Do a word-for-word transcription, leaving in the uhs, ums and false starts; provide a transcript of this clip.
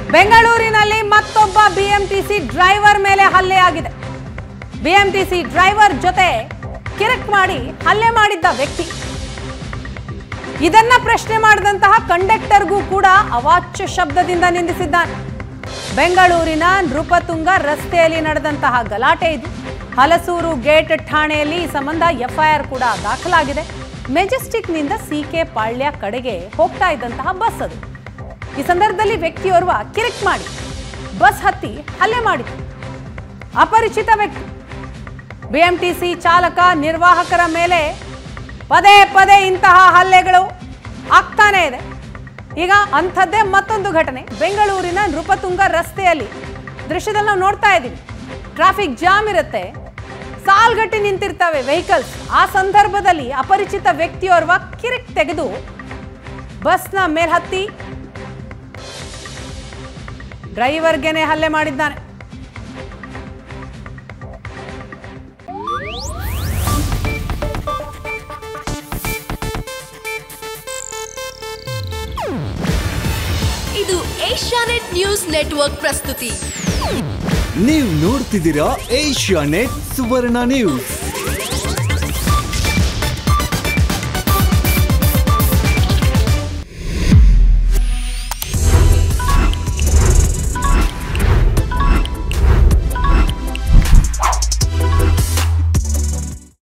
ಬೆಂಗಳೂರಿನಲ್ಲಿ ಮತ್ತೊಬ್ಬ BMTC driver ಮೇಲೆ ಹಲ್ಲೆ ಆಗಿದೆ. ಬಿಎಂಟಿಸಿ ಡ್ರೈವರ್ ಜೊತೆ ಕಿರಿಕ್ ಮಾಡಿ ಹಲ್ಲೆ ಮಾಡಿದ್ದ ವ್ಯಕ್ತಿ ಇದನ್ನ ಪ್ರಶ್ನೆ ಮಾಡಿದಂತಹ ಕಂಡಕ್ಟರ್ಗೂ ಕೂಡ ಅವಾಚ್ಯ ಶಬ್ದದಿಂದ ನಿಂದಿಸಿದ್ದಾನೆ. ಬೆಂಗಳೂರಿನ ನೃಪತುಂಗ ರಸ್ತೆಯಲ್ಲಿ ನಡೆದಂತಹ ಗಲಾಟೆ ಇದು. ಹಲಸೂರು ಗೇಟ್ ಠಾಣೆಯಲ್ಲಿ ಈ ಸಂಬಂಧ ಎಫ್ಐಆರ್ ಕೂಡ ದಾಖಲಾಗಿದೆ. ಮೆಜೆಸ್ಟಿಕ್ನಿಂದ ಸಿಕೆ ಪಾಳ್ಯ ಕಡೆಗೆ ಹೋಗ್ತಾ ಇದ್ದಂತಹ ಬಸ್ ಅದು. ಈ ಸಂದರ್ಭದಲ್ಲಿ ವ್ಯಕ್ತಿಯೋರ್ವ ಕಿರಿಕ್ ಮಾಡಿ ಬಸ್ ಹತ್ತಿ ಹಲ್ಲೆ ಮಾಡಿದ ಅಪರಿಚಿತ ವ್ಯಕ್ತಿ. ಬಿಎಂಟಿಸಿ ಚಾಲಕ ನಿರ್ವಾಹಕರ ಮೇಲೆ ಪದೇ ಪದೇ ಇಂತಹ ಹಲ್ಲೆಗಳು ಆಗ್ತಾನೆ ಇದೆ. ಈಗ ಅಂಥದ್ದೇ ಮತ್ತೊಂದು ಘಟನೆ ಬೆಂಗಳೂರಿನ ನೃಪತುಂಗ ರಸ್ತೆಯಲ್ಲಿ. ದೃಶ್ಯದಲ್ಲಿ ನಾವು ನೋಡ್ತಾ ಇದ್ದೀವಿ, ಟ್ರಾಫಿಕ್ ಜಾಮ್ ಇರುತ್ತೆ, ಸಾಲ್ಗಟ್ಟಿ ನಿಂತಿರ್ತವೆ ವೆಹಿಕಲ್ಸ್. ಆ ಸಂದರ್ಭದಲ್ಲಿ ಅಪರಿಚಿತ ವ್ಯಕ್ತಿಯೋರ್ವ ಕಿರಿಕ್ ತೆಗೆದು ಬಸ್ನ ಮೇಲ್ ಹತ್ತಿ ಡ್ರೈವರ್ಗೆನೆ ಹಲ್ಲೆ ಮಾಡಿದ್ದಾನೆ. ಇದು ಏಷ್ಯಾನೆಟ್ ನ್ಯೂಸ್ ನೆಟ್ವರ್ಕ್ ಪ್ರಸ್ತುತಿ. ನೀವು ನೋಡ್ತಿದ್ದೀರಾ ಏಷ್ಯಾನೆಟ್ ಸುವರ್ಣ ನ್ಯೂಸ್.